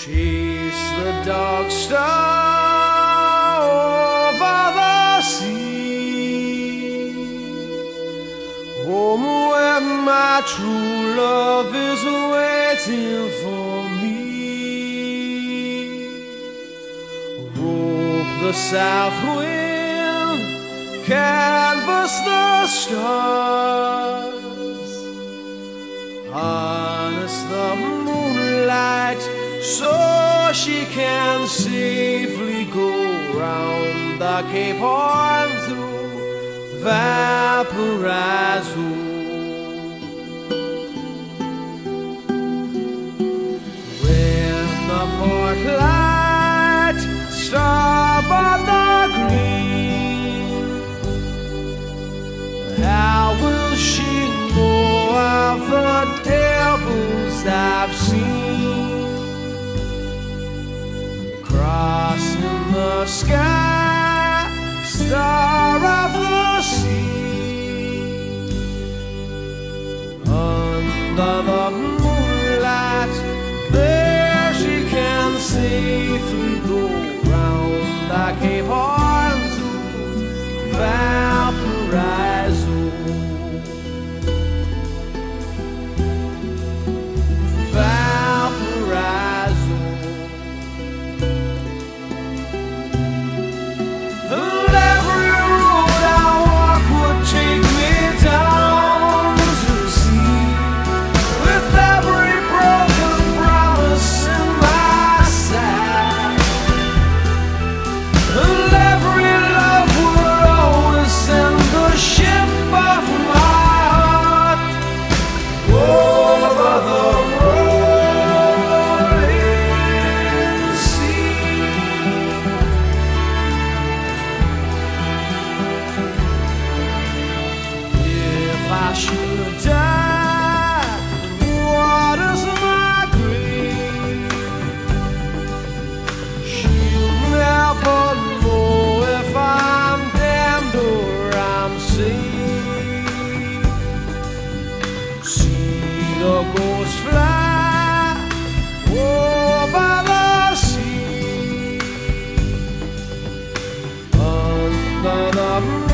chase the dark star over the sea, home where my true love is waiting for me. Rope the south wind, canvas the stars, harness the moonlight so she can safely go round the Cape Horn to Valparaiso. When the port light starboard the green, how will she know of the devils I've seen? Crossing the sky, star of the sea, under the moonlight, there she can safely go round the Cape Horn to Valparaiso. I should die, what is my grief? She'll never know if I'm damned or I'm saved. See the ghost fly over the sea, under the